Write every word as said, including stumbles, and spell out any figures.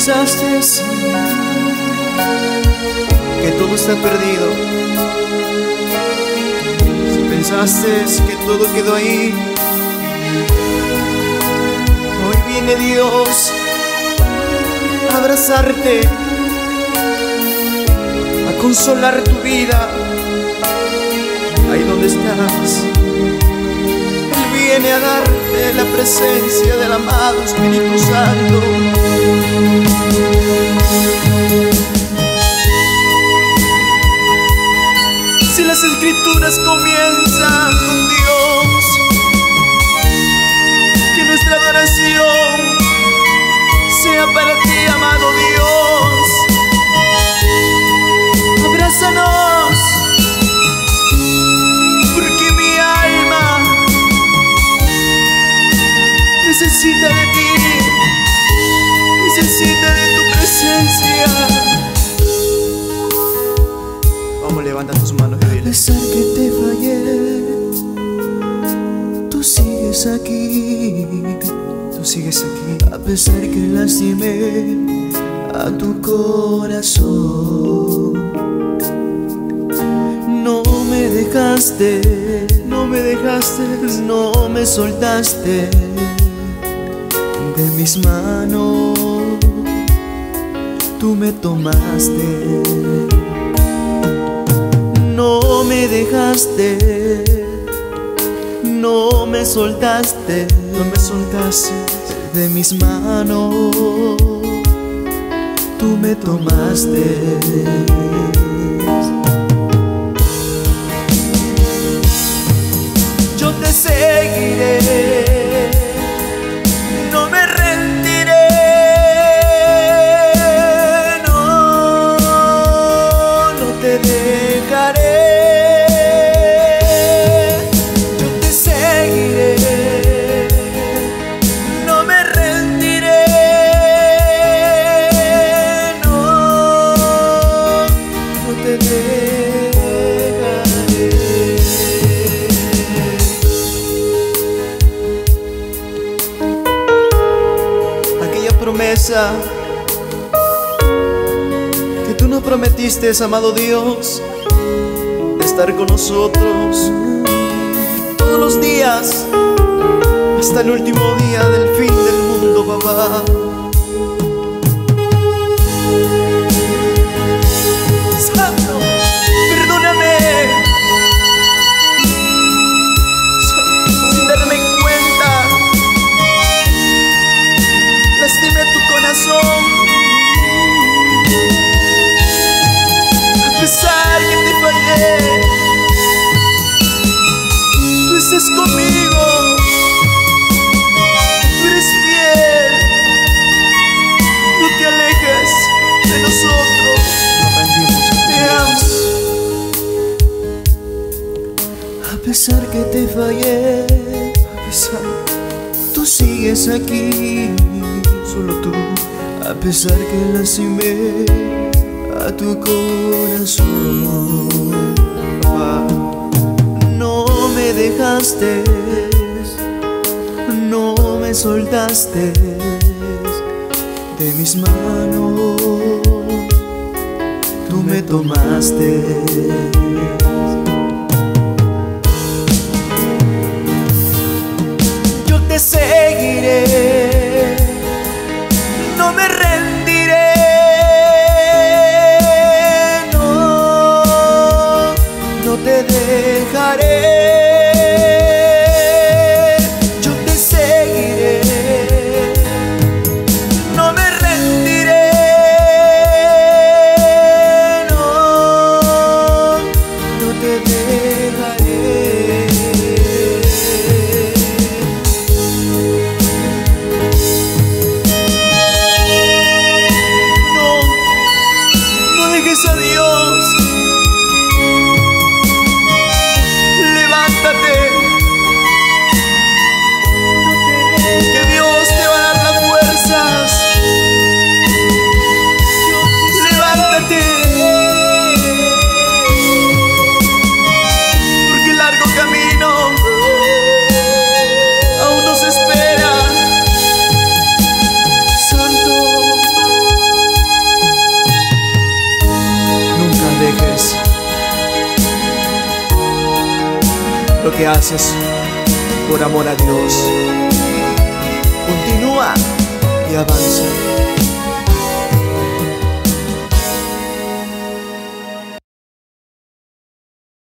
pensaste que todo está perdido, si pensaste que todo quedó ahí, hoy viene Dios a abrazarte, a consolar tu vida ahí donde estás. Él viene a darte la presencia del amado Espíritu Santo. Si las Escrituras comienzan con Dios, que nuestra adoración sea para ti, amado Dios. Abrázanos, porque mi alma necesita de ti, necesita de tu presencia. Vamos, levanta tus manos y dile: a pesar que te fallé, tú sigues aquí, tú sigues aquí. A pesar que lastimé a tu corazón, no me dejaste, no me dejaste, no me soltaste de mis manos, tú me tomaste. No me dejaste, no me soltaste, no me soltaste de mis manos, tú me tomaste. Yo te seguiré, no me rendiré, no, no te dejaré. Yo te seguiré, no me rendiré, no, no te dejaré. Aquella promesa que tú nos prometiste, amado Dios, de estar con nosotros todos los días hasta el último día del fin del mundo, papá. Santo, perdóname sin darme cuenta, lastimé tu corazón. A pesar que te fallé, tú estás conmigo, tú eres fiel, no te alejes de nosotros, te amo. A pesar que te fallé, a pesar, tú sigues aquí, solo tú. A pesar que lastimé a tu corazón, papá, no me dejaste, no me soltaste de mis manos, tú me tomaste. Yo te seguiré, no me rendiré, no, no te dejaré. Yo te seguiré, no me rendiré, no, no te dejaré. A Dios, levántate, que Dios te va a dar las fuerzas. Levántate, porque el largo camino aún nos espera. Santo, dejes lo que haces por amor a Dios. Continúa y avanza.